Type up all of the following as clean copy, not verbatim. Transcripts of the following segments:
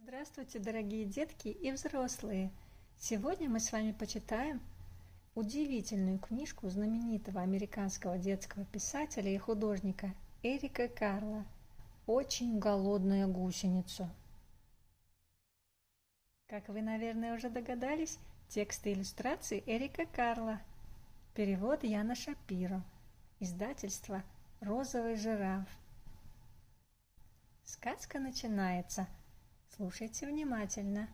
Здравствуйте, дорогие детки и взрослые! Сегодня мы с вами почитаем удивительную книжку знаменитого американского детского писателя и художника Эрика Карла «Очень голодная гусеница». Как вы, наверное, уже догадались, текст и иллюстрации Эрика Карла. Перевод Яна Шапиро. Издательство «Розовый жираф». Сказка начинается. Слушайте внимательно.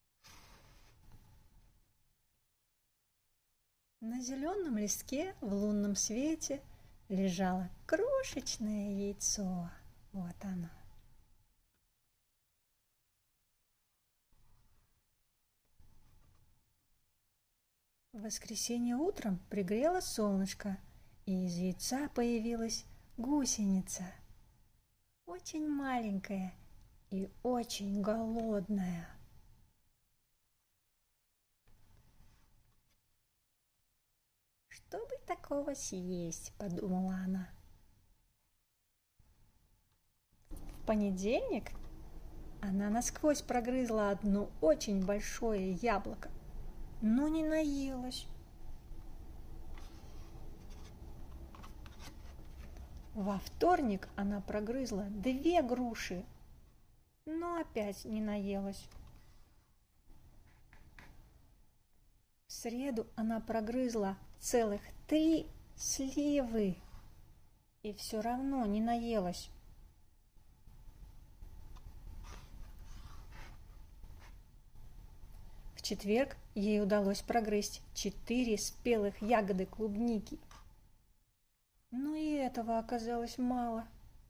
На зеленом листке в лунном свете лежало крошечное яйцо. Вот оно. В воскресенье утром пригрело солнышко, и из яйца появилась гусеница. Очень маленькая и очень голодная. «Что бы такого съесть?» – подумала она. В понедельник она насквозь прогрызла одно очень большое яблоко, но не наелась. Во вторник она прогрызла 2 груши, но опять не наелась. В среду она прогрызла целых 3 сливы и все равно не наелась. В четверг ей удалось прогрызть 4 спелых ягоды клубники, но и этого оказалось мало.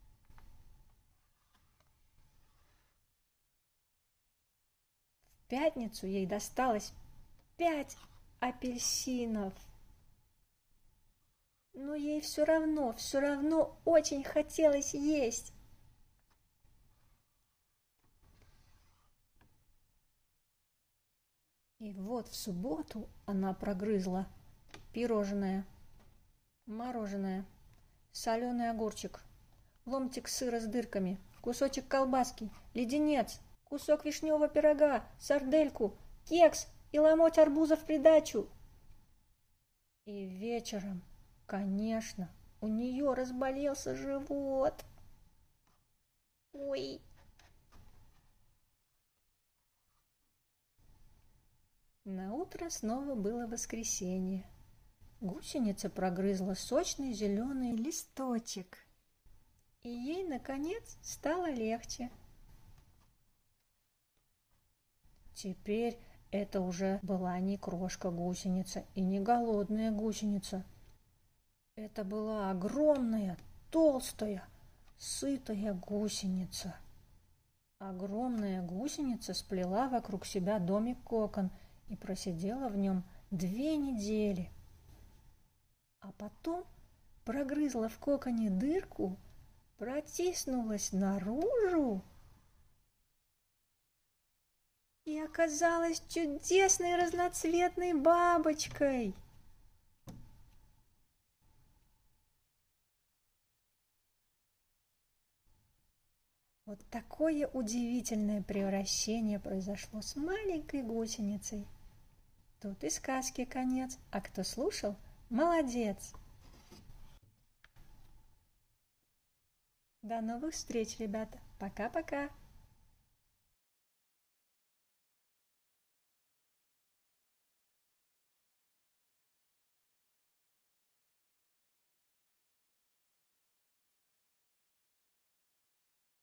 В пятницу ей досталось 5 апельсинов. Но ей все равно очень хотелось есть. И вот в субботу она прогрызла пирожное, мороженое, соленый огурчик, ломтик сыра с дырками, кусочек колбаски, леденец, кусок вишневого пирога, сардельку, кекс и ломоть арбуза в придачу. И вечером, конечно, у нее разболелся живот. Ой! На утро снова было воскресенье. Гусеница прогрызла сочный зеленый листочек, и ей, наконец, стало легче. Теперь это уже была не крошка-гусеница и не голодная гусеница. Это была огромная, толстая, сытая гусеница. Огромная гусеница сплела вокруг себя домик-кокон и просидела в нем 2 недели. А потом прогрызла в коконе дырку, протиснулась наружу и оказалась чудесной разноцветной бабочкой. Вот такое удивительное превращение произошло с маленькой гусеницей. Тут и сказки конец, а кто слушал, молодец! До новых встреч, ребята! Пока-пока!